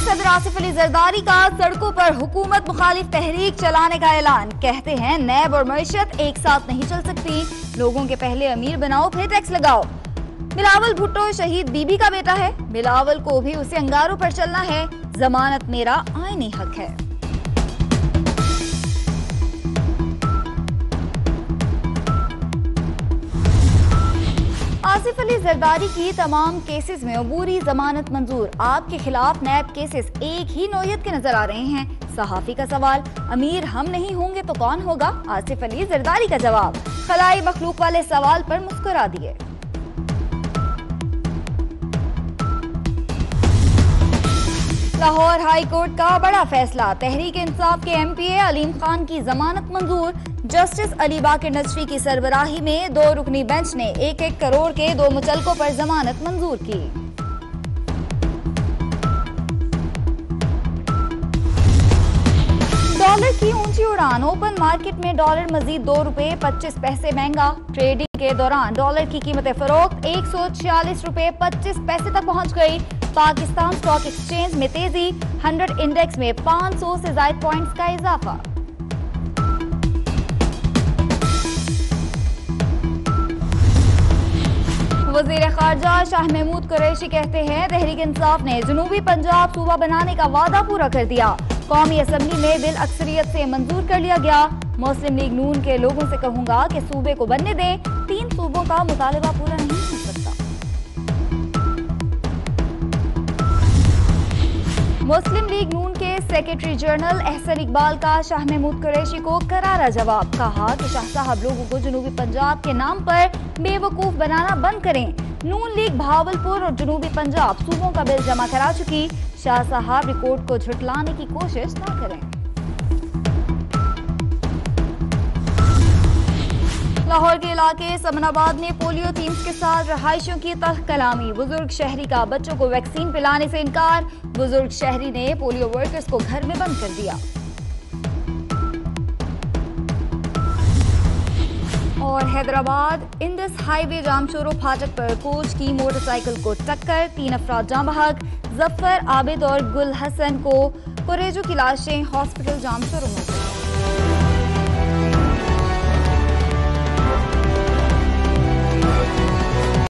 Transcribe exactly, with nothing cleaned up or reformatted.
सदर आसिफ अली जरदारी का सड़कों पर हुकूमत मुखालिफ तहरीक चलाने का ऐलान। कहते हैं नैब और मईशत एक साथ नहीं चल सकती, लोगों के पहले अमीर बनाओ फिर टैक्स लगाओ। बिलावल भुट्टो शहीद बीबी का बेटा है, बिलावल को भी उसे अंगारों पर चलना है, जमानत मेरा आईनी हक है। आसिफ अली जरदारी की तमाम केसेस में अबूरी जमानत मंजूर। आपके खिलाफ नैब केसेस एक ही नौयत के नजर आ रहे हैं। सहाफी का सवाल, अमीर हम नहीं होंगे तो कौन होगा? आसिफ अली जरदारी का जवाब, खलाई मखलूक वाले सवाल पर मुस्कुरा दिए। लाहौर हाई कोर्ट का बड़ा फैसला, तहरीक इंसाफ के एमपीए अलीम खान की जमानत मंजूर। जस्टिस अली बाकर नजफी की सरबराही में दो रुकनी बेंच ने एक एक करोड़ के दो मुचलकों पर जमानत मंजूर की। डॉलर की ऊंची उड़ान, ओपन मार्केट में डॉलर मजीद दो रुपए पच्चीस पैसे महंगा। ट्रेडिंग के दौरान डॉलर की कीमत फरोख्त एक सौ छियालीस रुपए पच्चीस पैसे तक पहुंच गई। पाकिस्तान स्टॉक एक्सचेंज में तेजी, हंड्रेड इंडेक्स में पाँच सौ से ज्यादा पॉइंट्स का इजाफा। वज़ीर खारजा शाह महमूद कुरैशी कहते हैं तहरीक इंसाफ ने जनूबी पंजाब सूबा बनाने का वादा पूरा कर दिया। कौमी असम्बली में बिल अक्सरियत से मंजूर कर लिया गया। मुस्लिम लीग नून के लोगों से कहूंगा कि सूबे को बनने दें, तीन सूबों का मुतालबा पूरा नहीं हो सकता। मुस्लिम लीग नून के सेक्रेटरी जनरल एहसन इकबाल का शाह महमूद कुरैशी को करारा जवाब। कहा कि शाह साहब लोगों को जनूबी पंजाब के नाम पर बेवकूफ बनाना बंद करें। नून लीग भावलपुर और जनूबी पंजाब सूबों का बिल जमा करा चुकी, शाह साहब रिकॉर्ड को झुटलाने की कोशिश न करें। लाहौर के इलाके समनाबाद में पोलियो टीम्स के साथ रहायशियों की तह कलामी। बुजुर्ग शहरी का बच्चों को वैक्सीन पिलाने से इनकार, बुजुर्ग शहरी ने पोलियो वर्कर्स को घर में बंद कर दिया। और हैदराबाद इंडस हाईवे जामचोरो फाटक पर कोच की मोटरसाइकिल को टक्कर, तीन अफराद जाँ बहक। जफर, आबिद और गुल हसन को कुरेजो की लाशें हॉस्पिटल जामचोरो में।